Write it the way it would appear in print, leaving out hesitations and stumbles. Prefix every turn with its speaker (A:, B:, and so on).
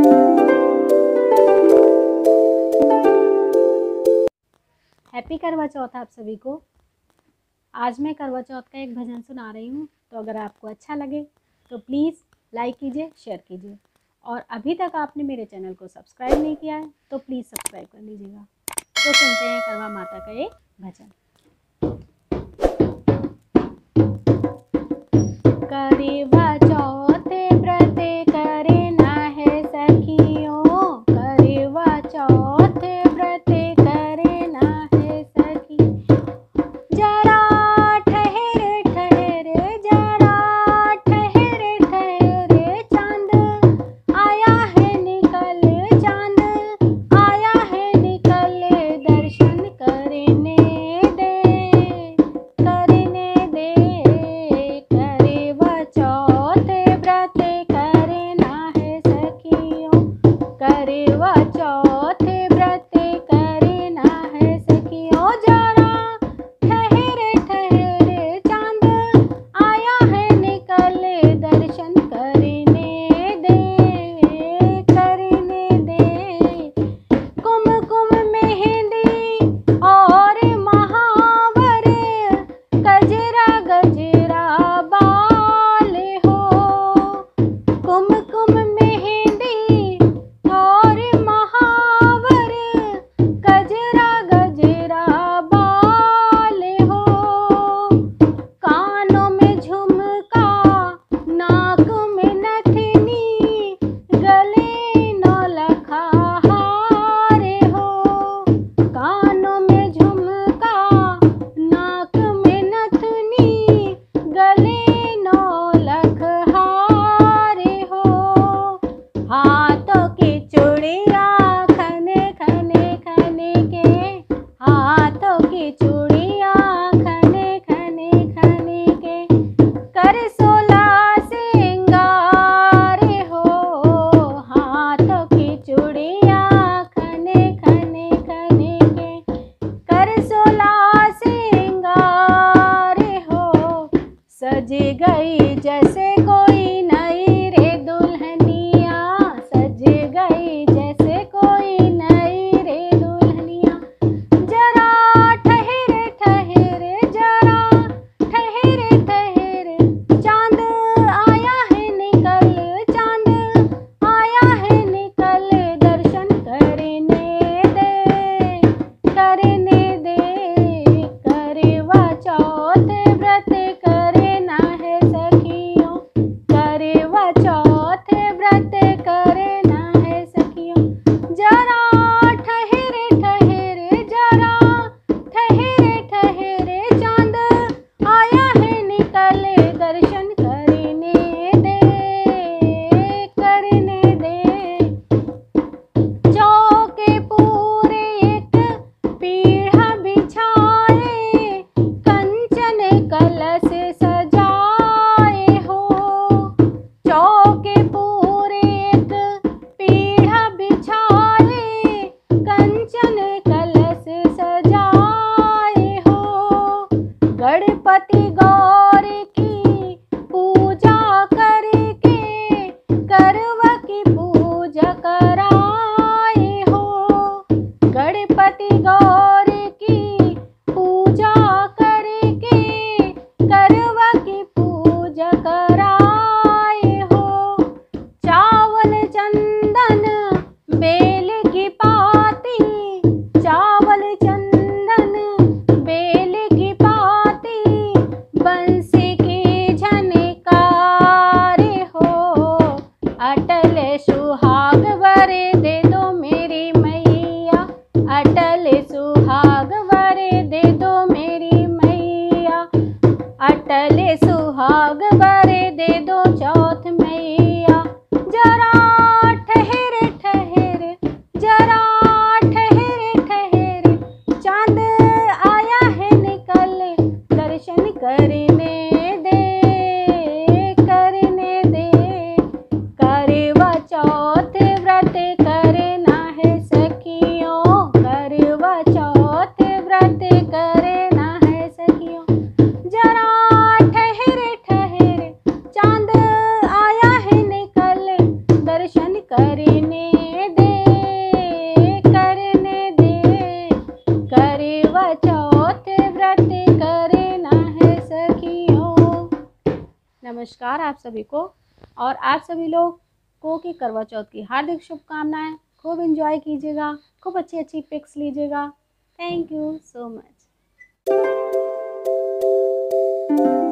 A: Happy करवा चौथ आप सभी को। आज मैं करवा चौथ का एक भजन सुना रही हूँ, तो अगर आपको अच्छा लगे तो प्लीज़ लाइक कीजिए, शेयर कीजिए, और अभी तक आपने मेरे चैनल को सब्सक्राइब नहीं किया है तो प्लीज़ सब्सक्राइब कर लीजिएगा। तो सुनते हैं करवा माता का एक भजन। करवा चौथ व्रत करना है सखियों, करवा चौथ व्रत करना है सखी। जरा ठहर ठहर, जरा ठहर ठहर, चांद आया है निकल, चांद आया है निकल, दर्शन करने दे, करने दे। करवा चौथ व्रत करना है सखियों, करवा चौथ व्रत करना है सखियों। जरा ठहर ठहर, चांद आया है निकल, दर्शन करने दे, करने दे। कुमकुम मेहंदी और महावर, गजरा गजरा बाल हो। कुमकुम मेहंदी और महावर, गजरा गजरा बाल हो। कानों में झुमका, नाक में नथनी, गले नौलखा हार हो। कानों में झुमका, नाक में नथनी, गले नौलख हार हो। हाथों की चूड़ियाँ खने खने खने के, हाथों की चूड़ियाँ खने खने खने के, कर 16 सिंगार हो। हाथों की चूड़ियाँ खने खने खने के, कर 16 सिंगार हो। सज गई जैसे कोई नई रे दुल्हनिया, सज गई जैसे कोई नई रे दुल्हनिया। जरा ठहर ठहर, जरा ठहर ठहर, चांद आया है निकल, चांद आया है निकल, दर्शन करने दे, करने दे। करवा चौथ व्रत करना है सखियों, करवा चौथ व्रत करना है सखियों। जरा ठहर ठहर, जरा ठहर ठहर, चांद आया है निकल, दर्शन करने दे, करने दे। चौके पूरे एक पीढ़ा बिछाए, कंचन कलश सजाए हो। चौके पूरे एक पीढ़ा बिछाए, कंचन कलश सजाए हो। गणपति गौर की पूजा करके, करवा की पूजा कराए हो। गणपति गौर की पूजा करके, करवा की पूजा कराए हो। चावल चंदन बेल की पाती, चावल चंदन बेल की पाती, बंसी की झनकार हो। अटल सुहाग वर दे दो मेरी मैया, अटल सुहाग वर दे दो मेरी मैया, अटल सुहाग वर दे दो चौथ मैया। जरा ठहर ठहर, जरा ठहर ठहर, चांद आया है निकल, दर्शन करने दे, करने दे। करवा चौथ व्रत करना है सखियों, करवा चौथ व्रत करना है सखियों। जरा ठहर ठहर, चांद आया है निकल, दर्शन करने नमस्कार आप सभी को, और आप सभी लोग को की करवा चौथ की हार्दिक शुभकामनाएं। खूब एंजॉय कीजिएगा, खूब अच्छी अच्छी पिक्स लीजिएगा। Thank you so much.